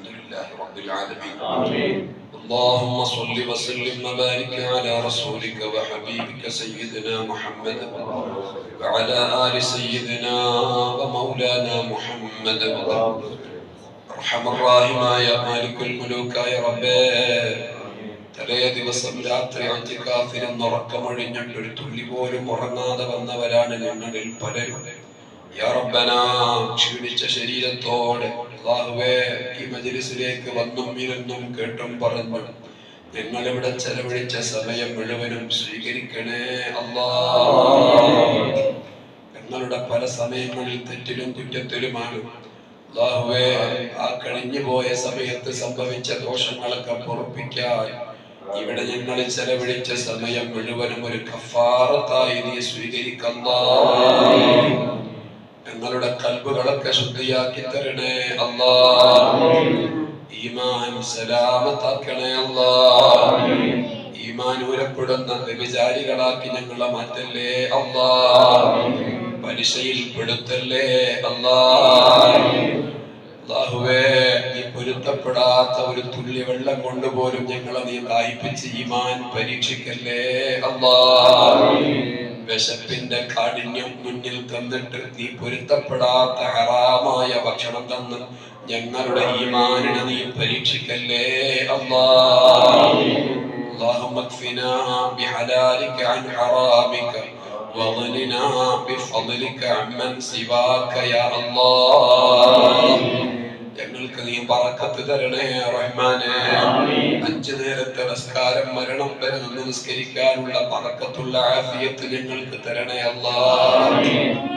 لله رب العالمين. آمين. اللهم صل وسلم وبارك على رسولك وحبيبك سيدنا محمد وعلى آل سيدنا ومولانا محمد. أرحم الراحمين يا مالك الملوك يا رب. തലേ ദിവസം രാത്രി അഞ്ചിക്കാഫിൽ ഉറക്കമൊഴിഞ്ഞിട്ട് ഒരു തുള്ളി പോലും ഉറങ്ങാതെ വന്നവരാണ് ഞങ്ങളിൽ പലരും. യാ റബ്ബനാ, ക്ഷീണിച്ച ശരീരത്തോടെ അല്ലാഹുവേ ഈ മജ്‌ലിസിലേക്ക് വന്നും ഇരുന്നും കേട്ടും പറഞ്ഞു ഞങ്ങളിവിടെ ചെലവഴിച്ച സമയം മുഴുവനും സ്വീകരിക്കണേ അല്ലാഹ്. ഞങ്ങളുടെ പല സമയങ്ങളിൽ തെറ്റിലും കുറ്റത്തിലുമാണ് അല്ലാഹുവേ. ആ കഴിഞ്ഞു പോയ സമയത്ത് സംഭവിച്ച ദോഷങ്ങളൊക്കെ പൊറുപ്പിക്കാൻ ഇവിടെ ഞങ്ങൾ ചെലവഴിച്ച സമയം മുഴുവനും ഒരു കഫാറത്തായി നീ സ്വീകരിക്കല്ലാ. ഞങ്ങളുടെ കൽബുകളൊക്കെ ശുദ്ധിയാക്കി തരണേ അല്ലാ. ഈമാൻ സലാമത്താക്കണേ അല്ലാ. ഈമാൻ ഊരപ്പെടുന്ന വ്യഭിചാരികളാക്കി ഞങ്ങളെ മാറ്റല്ലേ അല്ലാ. പലിശയിൽ പെടുത്തല്ലേ അല്ലാ. അല്ലാഹുവേ, നീ പൊരുത്തപ്പെടാത്ത ഒരു തുള്ളി വെള്ളം കൊണ്ടുപോലും ഞങ്ങളെ നീ ദാഹിപ്പിച്ച് ഈമാൻ പരീക്ഷിക്കല്ലേ അല്ലാ. വിശപ്പിന്റെ കാഠിന്യം മുന്നിൽ തന്നിട്ട് നീ പൊരുത്തപ്പെടാത്ത ഹറാമായ ഭക്ഷണം തന്ന് ഞങ്ങളുടെ ഈമാനിനെ നീ പരീക്ഷിക്കല്ലേ അല്ലാ. اللهم اكفنا بحلالك عن حرامك وغننا بفضلك عمن سواك يا الله. ഞങ്ങൾക്ക് നീ ബറക്കത്ത് തരണേ റഹ്മാനേ. 5 നേരത്തെ നിസ്കാരം മരണം വരെ നിന്ന് നിസ്കരിക്കാനുള്ള ബറക്കത്തുള്ള ആഫിയത്ത് ഞങ്ങൾക്ക് തരണേ അല്ലാഹ്.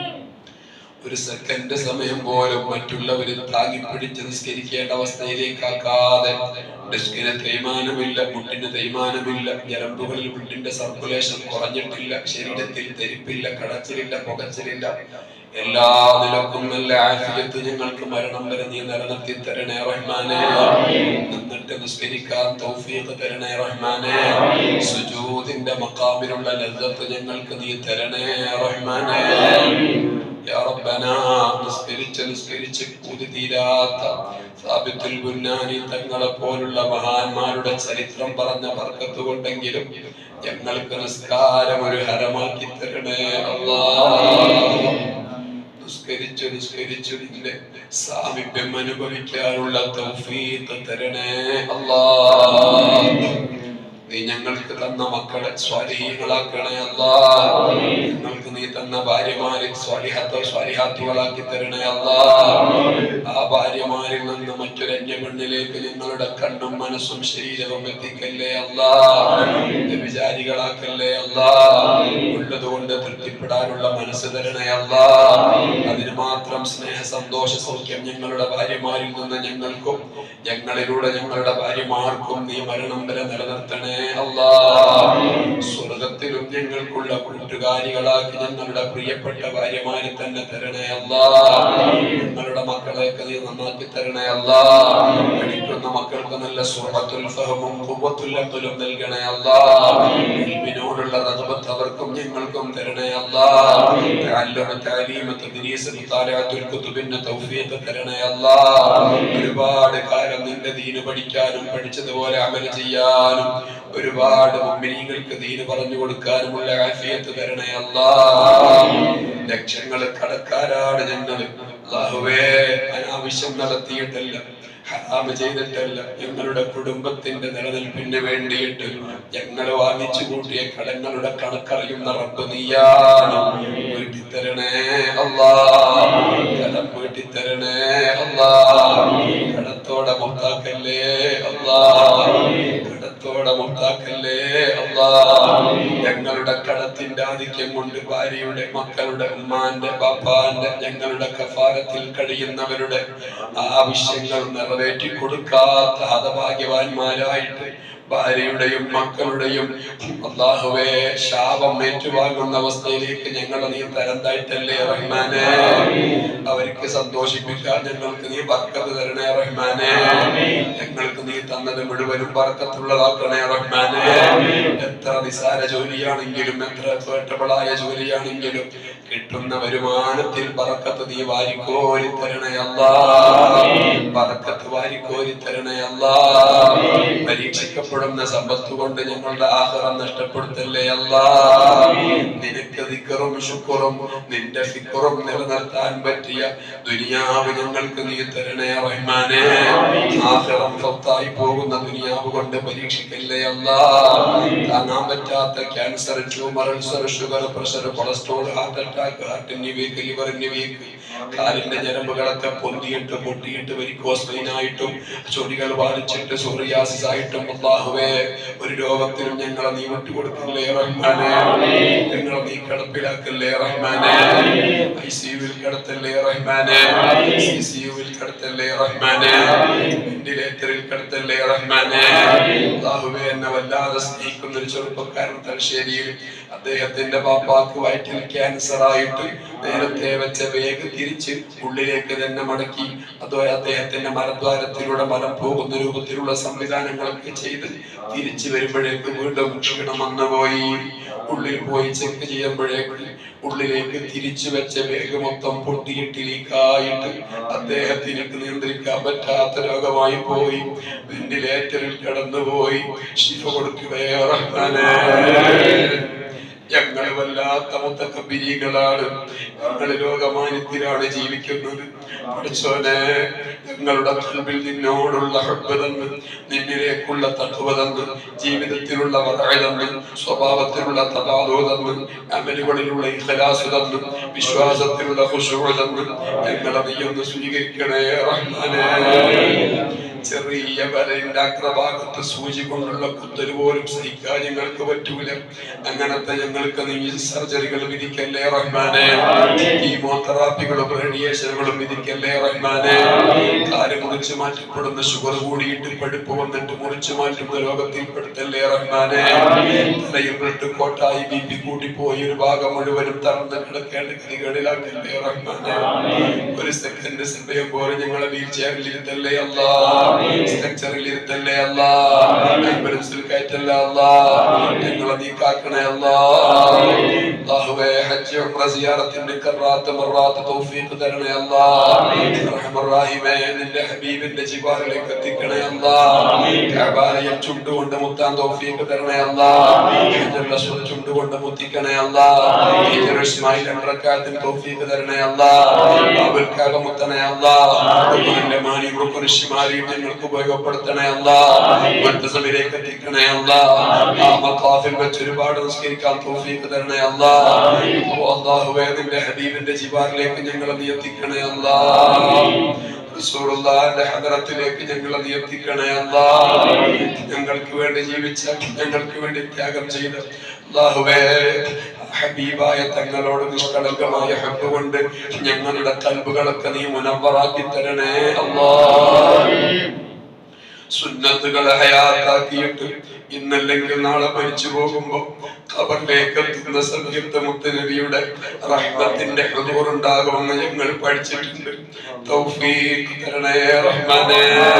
ഒരു സെക്കൻഡ് സമയം പോലും മറ്റുള്ളവർ താങ്ങിപ്പിടിച്ച് നിസ്കരിക്കേണ്ട അവസ്ഥയിലേക്കാക്കാതെ ഡെസ്കിന് തേയ്മാനമില്ല, മുട്ടിന് തേയ്മാനമില്ല, ഞരമ്പുകളിൽ ബ്ലഡിന്റെ സർക്കുലേഷൻ കുറഞ്ഞിട്ടില്ല, ശരീരത്തിൽ തെരിപ്പില്ല, കടച്ചിലില്ല, പുകച്ചിലില്ല, എല്ലാ നിലക്കും നല്ല ആഫിയത്ത് ഞങ്ങൾക്ക് മരണം വരെ നീ നിലനിർത്തി തരണേ റഹ്മാനേ. നിന്നിട്ട് നിസ്കരിക്കാൻ തൗഫീഖ് തരണേ റഹ്മാനേ. സുജൂദിന്റെ മഖാമിലുള്ള ലദ്ദത്ത് ഞങ്ങൾക്ക് നീ തരണേ റഹ്മാനേ. യാ റബ്ബനാ, നിസ്കരിച്ച് കൂതി തീരാത്ത സാബിത്തുൽ ബുന്നാനി തങ്ങളെ പോലുള്ള മഹാന്മാരുടെ ചരിത്രം പറഞ്ഞ ബർക്കത്ത് കൊണ്ടെങ്കിലും ഞങ്ങൾക്ക് നിസ്കാരം ഒരു ഹരമാക്കി തരണേ അല്ലാഹ്. നിസ്കരിച്ചു നിന്റെ സാമീപ്യം അനുഭവിക്കാനുള്ള തൗഫീഖ് തരണേ അല്ലാഹ്. നീ ഞങ്ങൾക്ക് തന്ന മക്കളെ സ്വാലിഹീങ്ങളാക്കണേ അല്ലാഹ്. ഞങ്ങൾക്ക് നീ തന്ന ഭാര്യമാരെ സ്വാലിഹാത്തുകളാക്കി തരണേ അല്ലാഹ്. ആ ഭാര്യമാരിൽ നിന്ന് മറ്റൊരു അന്യപെണ്ണിലേക്ക് ഞങ്ങളുടെ കണ്ണും മനസ്സും ശരീരവും എത്തിക്കല്ലേ അല്ലാഹ്. വിചാരികളാക്കല്ലേ അല്ലാഹ്. ഉള്ളതുകൊണ്ട് തൃപ്തിപ്പെടാനുള്ള മനസ്സ് തരണേ അല്ലാഹ്. അതിന് മാത്രം സ്നേഹ സന്തോഷ സൗഖ്യം ഞങ്ങളുടെ ഭാര്യമാരിൽ നിന്ന് ഞങ്ങൾക്കും ഞങ്ങളിലൂടെ ഞങ്ങളുടെ ഭാര്യമാർക്കും നീ മരണം വരെ നിലനിർത്തണേ അല്ലാഹ്. സ്വർഗത്തിലും ഞങ്ങൾക്കുള്ള കൂട്ടുകാരികളാക്കി ഞങ്ങളുടെ പ്രിയപ്പെട്ട ഭാര്യമാരെ തന്നെ തരണേ അല്ലാഹ്. ഞങ്ങളുടെ മക്കളെയൊക്കെ നീ നന്നാക്കി തരണേ അല്ലാഹ്. പഠിക്കുന്ന മക്കൾക്ക് നല്ല സുഹബത്തുൽ ഫഹമും ഖുവ്വത്തുൽ അഖലും നൽകണേ അല്ലാഹ്. ഇൽമിനോടുള്ള റഗ്ബത്ത് അവർക്കും ഞങ്ങൾക്കും തരണേ അല്ലാഹ്. തഅല്ലുമ തഅലീമ തദ്രീസ് മുതാലഅത്തുൽ കുതുബിന്റെ തൗഫീഖ് തരണേ അല്ലാഹ്. ഒരുപാട് കാലം നിന്റെ ദീന് പഠിക്കാനും പഠിച്ചതുപോലെ അമൽ ചെയ്യാനും ഒരുപാട് മുഅ്മിനീങ്ങൾക്ക് ദീന് പറഞ്ഞു കൊടുക്കാനുമുള്ള ആഫിയത്ത് തരണേ അല്ലാഹ്. ലക്ഷങ്ങൾ കടക്കാരാണ് ഞങ്ങൾ അല്ലാഹുവേ. അനാവശ്യം നടത്തിയിട്ടല്ല, ഹറാം ചെയ്തിട്ടല്ല, ഞങ്ങളുടെ കുടുംബത്തിന്റെ നിലനിൽപ്പിന് വേണ്ടിയിട്ട് ഞങ്ങൾ വാങ്ങിച്ചു കൂട്ടിയ കടങ്ങളുടെ കണക്കറിയുന്ന റബ്ബ് നീയാണ്. വീട്ടിത്തരണേ അല്ലാഹ്. കടം വീട്ടിത്തരണേ അല്ലാഹ്. കടത്തോടെ മുക്താക്കല്ലേ അല്ലാഹ്. കടത്തോടെ മുക്താക്കല്ലേ അല്ലാഹ്. ഞങ്ങളുടെ കടത്തിന്റെ ആധിക്യം കൊണ്ട് ഭാര്യയുടെ, മക്കളുടെ, ഉമ്മാന്റെ, ബാപ്പാന്റെ, ഞങ്ങളുടെ കഫാരത്തിൽ കഴിയുന്നവരുടെ ആവശ്യങ്ങൾ നിറവേറ്റി കൊടുക്കാത്ത ഹതഭാഗ്യവാന്മാരായിട്ട് ഭാര്യയുടെയും മക്കളുടെയും അല്ലാഹുവേ ശാപം ഏറ്റുവാങ്ങുന്ന അവസ്ഥയിലേക്ക് ഞങ്ങളെ നീ തരം താഴ്ത്തല്ലേ റഹ്മാനേ. അവർക്ക് സന്തോഷിപ്പിക്കാൻ ഞങ്ങൾക്ക് നീ ബർക്കത്ത് തരണേ റഹ്മാനേ. ഞങ്ങൾക്ക് നീ തന്നത് മുഴുവനും ബർക്കത്തുള്ളതാക്കണേ റഹ്മാനേ. എത്ര നിസാര ജോലിയാണെങ്കിലും എത്ര എഫേർട്ടബിളായ ജോലിയാണെങ്കിലും കിട്ടുന്ന വരുമാനത്തിൽ ബറക്കത്ത് നീ വാരിക്കോരി തരണേ അല്ലാഹ്. ബറക്കത്ത് വാരിക്കോരി തരണേ അല്ലാഹ്. പരീക്ഷിക്കപ്പെടുന്ന സമ്പത്ത് കൊണ്ട് ഞങ്ങളുടെ ആഖിറം നഷ്ടപ്പെടുത്തല്ലേ അല്ലാഹ്. നിനക്ക് ദിക്റും ശുക്റും നിന്റെ ഫിക്റും നിലനിർത്താൻ പറ്റിയ ദുനിയാവ് ഞങ്ങൾക്ക് നീ തരണേ റഹ്മാനേ. ആഖിറം ഫത്തായി പോകുന്ന ദുനിയാവ് കൊണ്ട് പരീക്ഷിക്കല്ലേ അല്ലാഹ്. താങ്ങാൻ പറ്റാത്ത cancer, tumour, ulcer, sugar, pressure, cholesterol, heart attack, ഹാർട്ടിന് വീക്ക്, ലിവറിന് വീക്ക്, കാലിന്റെ ഞരമ്പുകളൊക്കെ പൊന്തിയിട്ട് പൊട്ടിയിട്ട് വെരിക്കോസ് വെയിനായിട്ടും ചൊടികൾ ബാധിച്ചിട്ട് സോറിയാസിസ് ആയിട്ടും അല്ലാഹുവേ ഒരു രോഗത്തിനും ഞങ്ങളെ നീ വിട്ടുകൊടുക്കല്ലേ റഹ്മാനേ. ഞങ്ങളെ നീ കിടപ്പിലാക്കല്ലേ റഹ്മാനേ. ICUവിൽ കിടത്തല്ലേ റഹ്മാനേ. CCUവിൽ കിടത്തല്ലേ റഹ്മാനേ. വെന്റിലേറ്ററിൽ കിടത്തല്ലേ റഹ്മാനേ. അല്ലാഹുവേ എന്നെ വല്ലാതെ സ്നേഹിക്കുന്ന ഒരു ചെറുപ്പക്കാരൻ തലശ്ശേരിയിൽ അദ്ദേഹത്തിന്റെ പാപ്പാക്ക് വയറ്റിൽ ക്യാൻസർ ആയിട്ട് നേരത്തെ വെച്ച വേഗ് തിരിച്ച് ഉള്ളിലേക്ക് തന്നെ മടക്കി അതോ അദ്ദേഹത്തിന്റെ മലദ്വാരത്തിലൂടെ മലം പോകുന്ന രൂപത്തിലുള്ള സംവിധാനങ്ങളൊക്കെ ചെയ്ത് തിരിച്ചു വരുമ്പോഴേക്ക് വീണ്ടും ക്ഷീണം വന്നു പോയി. ഉള്ളിൽ പോയി ചെക്ക് ചെയ്യുമ്പോഴേക്ക് ഉള്ളിലേക്ക് തിരിച്ചു വെച്ച വേഗ് മൊത്തം പൊട്ടിയിട്ട് ലീക്കായിട്ട് അദ്ദേഹത്തിന് നിയന്ത്രിക്കാൻ പറ്റാത്ത രോഗമായി പോയി. വെന്റിലേറ്ററിൽ കടന്നുപോയി. ശിഫ കൊടുക്കുകയോ റഹ്മാനേ. ഞങ്ങൾ വല്ലാത്ത മുത്തക്കബിരികളാണ്. ഞങ്ങൾ ലോകമാന്യത്തിലാണ് ജീവിക്കുന്നത്. പഠിച്ചോനെ ഞങ്ങളുടെ ഖൽബിൽ നിന്നോടുള്ള ഹബ്ബ് തന്ന്, നിന്നിലേക്കുള്ള തഖ്വ തന്ന്, ജീവിതത്തിലുള്ള വറഅ തന്ന്, സ്വഭാവത്തിലുള്ള തവാദു തന്ന്, അമലുകളിലുള്ള ഇഖ്ലാസ് തന്ന്, വിശ്വാസത്തിലുള്ള ഖുശൂഅ് തന്ന് ഞങ്ങളെ നീ ഒന്ന് സ്വീകരിക്കണേ റഹ്മാനേ. ചെറിയ വരന്റെ അഗ്രഭാഗത്ത് സൂചി കൊണ്ടുള്ള കുത്തല് പോലും സഹിക്കാൻ ഞങ്ങൾക്ക് പറ്റൂല. അങ്ങനത്തെ ഞങ്ങൾക്ക് നീ സർജറികൾ വിധിക്കല്ലേ റഹ്മാനേ. കീമോതെറാപ്പികളും റേഡിയേഷനുകളും വിധിക്കല്ലേ റഹ്മാനേ. കാല് മുറിച്ചു മാറ്റപ്പെടുന്ന ഷുഗർ കൂടിയിട്ട് പഴുപ്പ് വന്നിട്ട് മുറിച്ചു മാറ്റുന്ന രോഗത്തിൽ പെടുത്തല്ലേ റഹ്മാനേ. തലയിൽ ബ്ലഡ് കോട്ടായി BP കൂട്ടിപ്പോയി ഒരു ഭാഗം മുഴുവനും തളർന്ന് കിടക്കേണ്ട ഗതികളിലാക്കല്ലേ റഹ്മാനേ. ഒരു സെക്കൻഡ് സമയം പോലെ ഞങ്ങളെ വീൽ ചെയറിൽ ഇരുത്തല്ലേ അല്ലാഹ്. സ്ട്രക്ചറിൽ ഇരുത്തല്ലേ അല്ലാഹ്. ആംബുലൻസിൽ കയറ്റല്ലേ അല്ലാഹ്. ഞങ്ങളെ നീ കാക്കണേ അല്ലാഹ്. അല്ലാഹുവേ ഹജ്ജ് ഉംറ സിയാറത്തിന്റെ കറാത്ത് മറാത്ത് തൗഫീഖ് തരണേ അല്ലാഹ്. റഹ്മാൻ റഹീമേ നിന്റെ ഹബീബിന്റെ ജിവാറിലേക്ക് എത്തിക്കണേ അല്ലാഹ്. കഅബയെ ചുണ്ടുകൊണ്ട് മുത്താൻ തൗഫീഖ് തരണേ അല്ലാഹ്. ഹജ്ജുൽ അസ്വദ് ചുണ്ടുകൊണ്ട് മുത്തിക്കണേ അല്ലാഹ്. ഹിജ്റ ഇസ്മായിൽ റകഅത്തിന് തൗഫീഖ് തരണേ അല്ലാഹ്. ബാബുൽ കഅബ മുത്തണേ അല്ലാഹ്. നിന്റെ മാനി റുക്ൻ ശിമാലി ഞങ്ങൾക്ക് ഉപയോഗപ്പെടുത്തണേ അല്ലാഹ്. മുത്തസമിലേക്ക് എത്തിക്കണേ അല്ലാഹ്. ആ മഖാഫിൽ വെച്ച് ഒരുപാട് നിസ്കരിക്കാൻ തൗഫീഖ് തരണേ അല്ലാഹ്. അല്ലാഹുവേ നിന്റെ ഹബീബിന്റെ ജിവാറിലേക്ക് ഞങ്ങളെ നീ എത്തിക്കണേ അല്ലാഹ്. റസൂലുള്ളാഹിന്റെ ഹദറത്തിലേക്ക് ഞങ്ങളെ നീ എത്തിക്കണേ അല്ലാഹ്. ഞങ്ങൾക്ക് വേണ്ടി ജീവിച്ച, ഞങ്ങൾക്ക് വേണ്ടി ത്യാഗം ചെയ്ത അല്ലാഹുവേ ഹബീബായ തങ്ങളോട് നിഷ്കളങ്കമായ ഹബ്ബ് കൊണ്ട് ഞങ്ങളുടെ ഖൽബുകളൊക്കെ നീ മുനവ്വറാക്കി തരണേ അല്ലാഹ്. സുന്നത്തുകളെ ഹയാത്താക്കിയിട്ട് ഇന്നല്ലെങ്കിൽ നാളെ മരിച്ചു പോകുമ്പോ ഖബറിലേക്ക് എത്തുന്ന സമയത്ത് മുത്തനബിയുടെ റഹ്മത്തിന്റെ ഹുദൂർ ഉണ്ടാകുമെന്ന് ഞങ്ങൾ പഠിച്ചിട്ടുണ്ട്. തൗഫീഖ് തരണേ റഹ്മാനേ.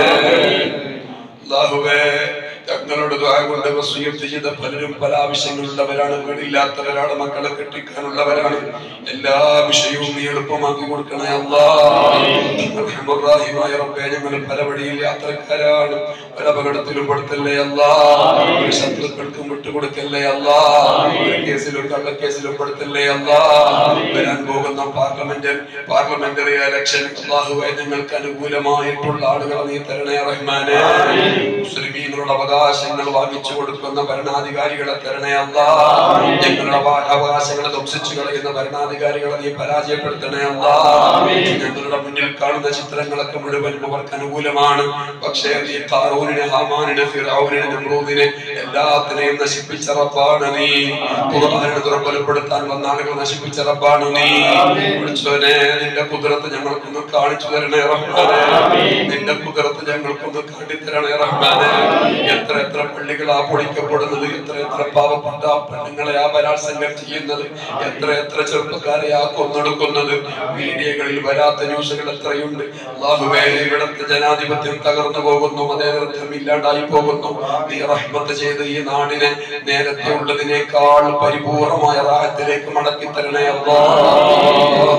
അല്ലാഹുവേ തങ്ങളോട് ദുആ കൊണ്ട് വസിയത്ത് ചെയ്ത പലരും പല ആവശ്യങ്ങളുള്ളവരാണ്. വീടില്ലാത്തവരാണ്, മക്കളെ കെട്ടിക്കാനുള്ളവരാണ്. എല്ലാ വിഷയവും നീ എളുപ്പമാക്കി കൊടുക്കണേ അല്ലാഹ്. റഹ്മാൻ റഹീമായ റബ്ബേ ഞങ്ങൾ പല വഴിയിൽ യാത്രക്കാരാണ്. പല അപകടത്തിലും പെടുത്തല്ലേ അല്ലാഹ്. ഒരു ശത്രുക്കൾക്കും വിട്ടുകൊടുക്കല്ലേ അല്ലാഹ്. ഒരു കേസിലും കള്ളക്കേസിലും പെടുത്തല്ലേ അല്ലാഹ്. വരാൻ പോകുന്ന പാർലമെന്ററി ഇലക്ഷൻ അല്ലാഹുവേ ഞങ്ങൾക്ക് അനുകൂലമായിട്ടുള്ള ആളുകളെ നീ തരണേ റഹ്മാനേ. മുസ്ലിമീങ്ങളുടെ അവകാശങ്ങൾ വാങ്ങിച്ചു കൊടുക്കുന്ന ഭരണാധികാരികളെ തരണേ അല്ലാഹ്. ഞങ്ങളുടെ അവകാശങ്ങളെ ധ്വംസിച്ചു കളയുന്ന ഭരണാധികാരികളെ നീ പരാജയപ്പെടുത്തണേ അല്ലാഹ്. ഞങ്ങളുടെ മുന്നിൽ കാണുന്ന ചിത്രങ്ങളൊക്കെ മുഴുവൻ അവർക്ക് അനുകൂലമാണ്. പക്ഷേ നീ ഖാറൂനിനെ, ഹാമാനിനെ, ഫിർഔനിനെ, നമ്രൂദിനെ എല്ലാത്തിനെയും നശിപ്പിച്ച റബ്ബാണ് നീ. ഖുർആനിനെ ദുർബലപ്പെടുത്താൻ വന്ന ആളുകൾ നശിപ്പിച്ച റബ്ബാണ് നീ. വിളിച്ചോനെ നിന്റെ ഖുദ്റത്ത് ഞങ്ങൾക്കൊന്ന് കാണിച്ചു തരണേ റഹ്മാനേ. നിന്റെ ഖുദ്റത്ത് ഞങ്ങൾക്കൊന്ന് കാട്ടിത്തരണേ റഹ്മാനേ. എത്ര പള്ളികളാ പൊളിക്കപ്പെടുന്നത്, എത്ര പാവപ്പെട്ട പെണ്ണുങ്ങളെ ആ ബലാത്സംഗം ചെയ്യുന്നത്, എത്ര ചെറുപ്പക്കാരെ ആ കൊന്നൊടുക്കുന്നത്, മീഡിയകളിൽ വരാത്ത ന്യൂസുകൾ എത്രയുണ്ട്. അല്ലാഹുവേ, ഇവിടുത്തെ ജനാധിപത്യം തകർന്നു പോകുന്നു, മതേതരത്വം ഇല്ലാണ്ടായി പോകുന്നു. നീ റഹ്മത്ത് ചെയ്ത് ഈ നാടിനെ നേരത്തെ ഉള്ളതിനേക്കാൾ പരിപൂർണമായ റാഹത്തിലേക്ക് മടക്കി തരണേ അല്ലാഹ്.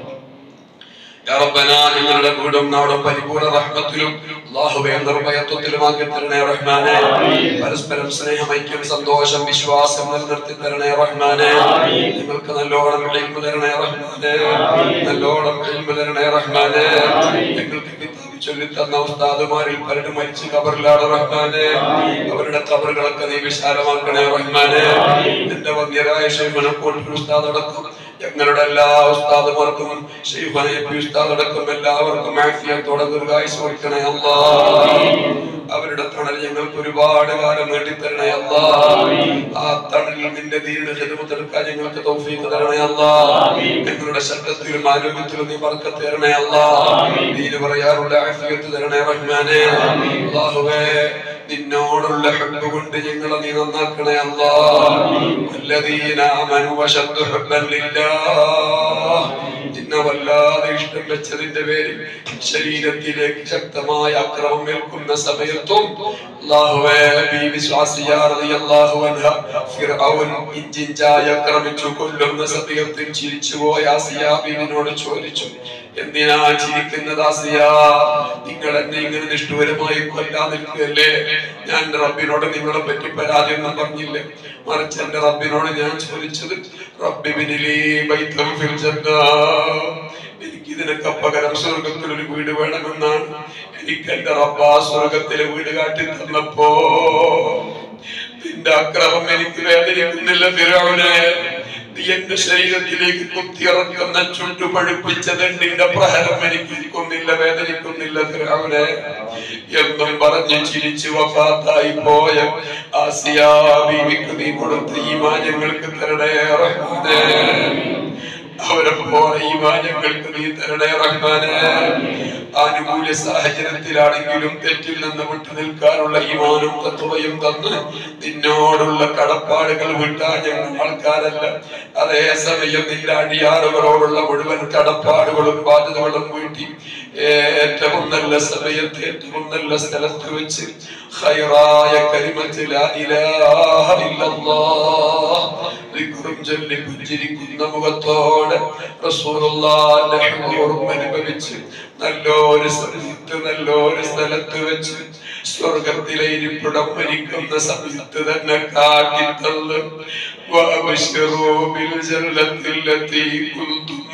യാ റബ്ബനാ, ഞങ്ങളുടെ വീടും നാടും പരിപൂർണ്ണ റഹ്മത്തിലും അല്ലാഹുവേ നിർഭയത്വത്തിലുമാക്കി തരണേ റഹ്മാനേ. പരസ്പരം സ്നേഹം, ഐക്യം, സന്തോഷം, വിശ്വാസം നിലനിർത്തി തരണേ റഹ്മാനേ. ഞങ്ങൾക്ക് നല്ലോണം ഇൽമു തരണേ റഹ്മാനേ, നല്ലോണം ഇൽമു തരണേ റഹ്മാനേ. ഞങ്ങൾക്ക് കിതാബ് ചൊല്ലി തന്ന ഉസ്താദുമാരിൽ പലരും മരിച്ച് ഖബറിലാണ് റഹ്മാനേ. അവരുടെ ഖബറുകളൊക്കെ നീ വിശാലമാക്കണേ റഹ്മാനേ. എന്റെ വന്യരായ ശൈഖുന കോട്ടൂർ ഉസ്താദ് അടക്കം ഞങ്ങളുടെ എല്ലാ ഉസ്താദുമാർക്കും ഉസ്താദടക്കം എല്ലാവർക്കും ആഫിയത്തോടെ ദീർഘായുസ്സ് കൊടുക്കണേ അല്ലാഹ്. അവരുടെ തണൽ ഞങ്ങൾക്ക് ഒരുപാട് കാലം നേടിത്തരണേ അല്ലാഹ്. ആ തണലിൽ നിന്റെ ദീനിന്റെ ഖിദ്മത്ത് എടുക്കാൻ ഞങ്ങൾക്ക് തൗഫീഖ് തരണേ അല്ലാഹ്. ഞങ്ങളുടെ ശബ്ദത്തിലും ആരോഗ്യത്തിലും നീ ബർക്കത്ത് തരണേ അല്ലാഹ്. ദീന് പറയാനുള്ള ആഫിയത്ത് തരണേ റഹ്മാനേ. അല്ലാഹുവേ, നിന്നോടുള്ള ഹബ്ബ് കൊണ്ട് ഞങ്ങളെ നീ നന്നാക്കണേ അല്ലാഹ്. വല്ലദീന ആമനു വശദ്ദു ഹബ്ബൻ ലില്ലാഹ്. നിന്നെ വല്ലാതെ ഇഷ്ടം വെച്ചതിന്റെ പേരിൽ ശരീരത്തിലേക്ക് ശക്തമായ അക്രമം ഏൽക്കുന്ന സമയത്തും അല്ലാഹുവേ, ബീവി സ്വാസിയ റളിയല്ലാഹു അൻഹ ഫിർഔൻ ഇഞ്ചിഞ്ചായി ആക്രമിച്ചു കൊല്ലുന്ന സമയത്തിൽ ചിരിച്ചുപോയ ആസിയ ബീവിനോട് ചോദിച്ചു, എന്തിനാ ചിരിക്കുന്നത് ആസിയ? നിങ്ങൾ എന്നെ ഇങ്ങനെ നിഷ്ഠൂരമായി കൊല്ലാൻ നിൽക്കുകയല്ലേ? ഞാൻ റബ്ബിനോട് നിങ്ങളെ പറ്റി പരാതി ഒന്നും പറഞ്ഞില്ലേ? മറിച്ച് എന്റെ റബ്ബിനോട് ഞാൻ ചോദിച്ചത്, റബ്ബിബ്നിലീ ബൈതൻ ഫിൽ ജന്ന, എനിക്ക് ഇതിനൊക്കെ പകരം സ്വർഗത്തിൽ ഒരു വീട് വേണമെന്നാണ്. എനിക്ക് എന്റെ റബ്ബ് ആ സ്വർഗത്തിലെ വീട് കാട്ടി തന്നപ്പോ നിന്റെ അക്രമം എനിക്ക് വേദനിക്കുന്നില്ല ഫിർഔനെ. നീ എന്റെ ശരീരത്തിലേക്ക് കുത്തിയിറക്കുന്ന ചുട്ടുപഴുപ്പിച്ച ദണ്ഡിന്റെ പ്രഹരം എനിക്ക് ഇരിക്കുന്നില്ല, വേദനിക്കുന്നില്ല ഫിർഔനെ എന്നും പറഞ്ഞ് ചിരിച്ചു വഫാത്തായി പോയ ആസിയ ബീവിക്ക് നീ കൊടുത്ത ഈമാൻ ഞങ്ങൾക്ക് തരണേ റഹ്മാനേ. അവരെ പോലെ ഈമാൻ ഞങ്ങൾക്ക് നീ തരണേ റഹ്മാനേ. ആനുകൂല്യ സാഹചര്യത്തിലാണെങ്കിലും തെറ്റിൽ നിന്ന് വിട്ടു നിൽക്കാനുള്ള ഈമാനും തത്വയും തന്ന് നിന്നോടുള്ള കടപ്പാടുകൾ വിട്ടാൻ ഞങ്ങൾ ആൾക്കാരല്ല. അതേസമയം നിന്റെ അടിയാറുകളോടുള്ള മുഴുവൻ കടപ്പാടുകളും ബാധ്യതകളും വീട്ടി ഏറ്റവും നല്ല സമയത്ത് ഏറ്റവും നല്ല സ്ഥലത്ത് വെച്ച് ഖൈറായ കലിമത്ത് ലാ ഇലാഹ ഇല്ലല്ലാഹ് ദിക്റും ചൊല്ലി പുഞ്ചിരിക്കുന്ന മുഖത്തോടെ റസൂലുള്ളാഹിന്റെ ഹുറൂം അനുഭവിച്ച് നല്ലൊരു സ്ഥലത്ത് വെച്ച് സ്വർഗത്തിലെ ഇരിപ്പിടം മരിക്കുന്ന സമയത്ത് തന്നെ കാട്ടിത്തന്ന് വഅബ്ശിറൂ ബിൽ ജന്നത്തില്ലതീ കുൻതും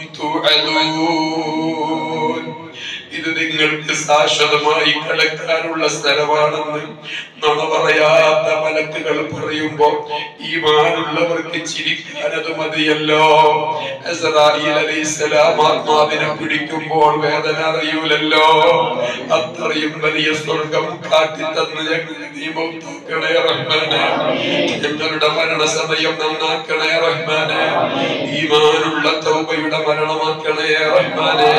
തുഅദൂൻ. ഇത് നിങ്ങൾക്ക് ശാശ്വതമായി കടക്കാനുള്ള സ്ഥലമാണെന്ന് നുണ പറയാത്ത മലക്കുകൾ പറയുമ്പോ ഈമാനുള്ളവർക്ക് ചിരിക്കാൻ അത് മതിയല്ലോ. ഇസ്രായീൽ അലൈഹിസ്സലാം ആത്മാവിനെ പിടിക്കുമ്പോൾ വേദന അറിയൂലല്ലോ. അത്രയും വലിയ സ്വർഗം കാട്ടിത്തന്ന് ഞങ്ങളെ നീ മൗത്താക്കണേ റഹ്മാനേ. ഞങ്ങളുടെ മരണസമയം നന്നാക്കണേ റഹ്മാനേ. ഈമാനുള്ള തൗബയുടെ മരണമാക്കണേ റഹ്മാനേ.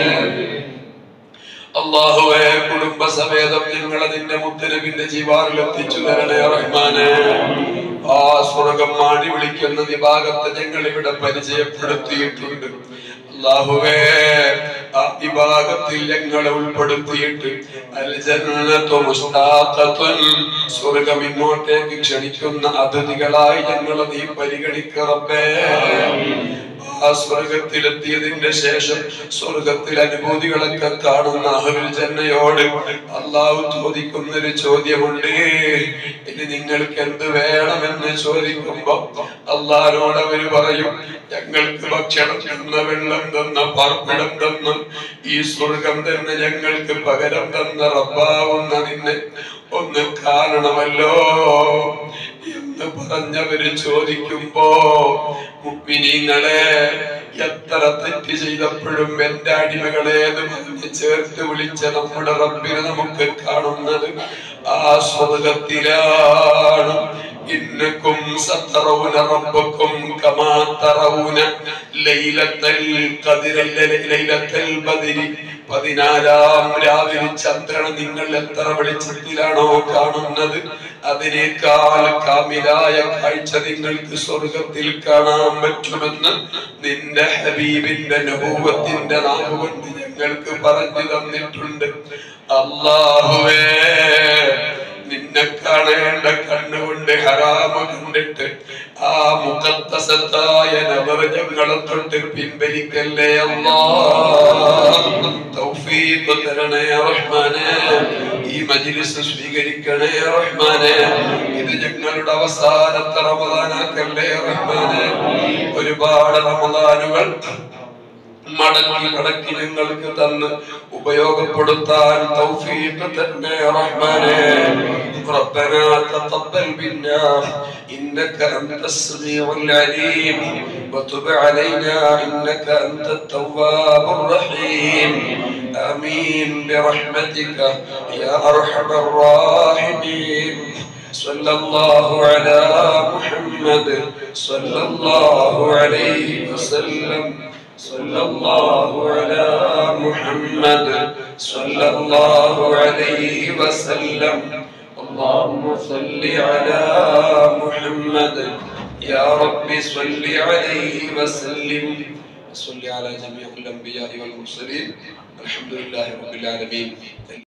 അല്ലാഹുവേ, കുടുംബസമേതം ഞങ്ങളെ നിന്റെ മുത്തനബിന്റെ ജിവാറിൽ എത്തിച്ചു തരണേ റഹ്മാനേ. ആ സ്വർഗം മാടി വിളിക്കുന്ന വിഭാഗത്തെ ഞങ്ങൾ ഇവിടെ പരിചയപ്പെടുത്തിയിട്ടുണ്ട്. അല്ലാഹുവേ, ആ വിഭാഗത്തിൽ ഞങ്ങളെ ഉൾപ്പെടുത്തിയിട്ട് അൽ ജന്നത്തു മുസ്താഖത്തുൻ, സ്വർഗം ഇങ്ങോട്ടേക്ക് ക്ഷണിക്കുന്ന അതിഥികളായി ഞങ്ങളെ നീ പരിഗണിക്കുക റബ്ബേ. ആ സ്വർഗത്തിലെത്തിയതിന്റെ ശേഷം സ്വർഗത്തിലെ അനുഭൂതികളൊക്കെ കാണുന്ന അഹ്ലുൽ ജന്നയോട് അല്ലാഹു ചോദിക്കുന്നൊരു ചോദ്യമുണ്ട്. ഇനി നിങ്ങൾക്ക് എന്ത് വേണമെന്ന് ചോദിക്കുമ്പോ അല്ലാഹുവോട് അവര് പറയും, ഞങ്ങൾക്ക് ഭക്ഷണം തന്ന, വെള്ളം തന്ന, പാർപ്പിടം തന്ന, ഈ സ്വർഗം തന്നെ ഞങ്ങൾക്ക് പകരം തന്ന റബ്ബാവുന്ന നിന്നെ ഒന്ന് കാണണമല്ലോ എന്ന് പറഞ്ഞവര് ചോദിക്കുമ്പോ, മുഅ്മിനീങ്ങളെ, എത്ര തെറ്റ് ചെയ്തപ്പോഴും എന്റെ അടിമകളെ എന്ന് പറഞ്ഞ് ചേർത്ത് വിളിച്ച നമ്മുടെ റബ്ബിനെ നമുക്ക് കാണുന്നത് ആ സ്വർഗത്തിലാണ്. إنكم سترون ربكم كما ترون ليلة القدر ليلة البدر 14-ാം രാവിലെ ചന്ദ്രനെ നിങ്ങൾ എത്ര വെളിച്ചത്തിലാണോ കാണുന്നത് അതിനേക്കാൾ കാമിലായ കാഴ്ച നിങ്ങൾക്ക് സ്വർഗത്തിൽ കാണാൻ പറ്റുമെന്ന് നിന്റെ ഹബീബിന്റെ നബുവത്തിന്റെ നാമകൊണ്ട് ഞങ്ങൾക്ക് പറഞ്ഞു തന്നിട്ടുണ്ട്. അല്ലാഹുവേ, നിന്നെ കാണേണ്ട കണ്ണുകൊണ്ട് ഹറാമ് കണ്ടിട്ട് ആ മുഖദ്ദസത്തായ നബർ ഞങ്ങളെ തൊട്ട് പിൻവലിക്കല്ലേ അല്ലാഹ്. തൗഫീഖ് തരണേ റഹ്മാനേ. ഈ മജ്ലിസ് സ്വീകരിക്കണേ റഹ്മാനേ. ഇത് ഞങ്ങളുടെ അവസാനത്തെ റമദാനാക്കല്ലേ റഹ്മാനേ. ഒരുപാട് റമദാനുകൾ മടക്കി ഞങ്ങൾക്ക് തന്ന് ഉപയോഗപ്പെടുത്താൻ തൗഫീഖ് തരണേ റഹ്മാനേ. ربنا تقبل منا إنك أنت السميع العليم وتب علينا إنك أنت التواب الرحيم. آمين برحمتك يا أرحم الراحمين. صلى الله على محمد صلى الله عليه وسلم. صلى الله على محمد صلى الله عليه وسلم. اللهم صل على محمد يا رب صل عليه وسلم. صل على جميع الأنبياء والمرسلين. الحمد لله رب العالمين.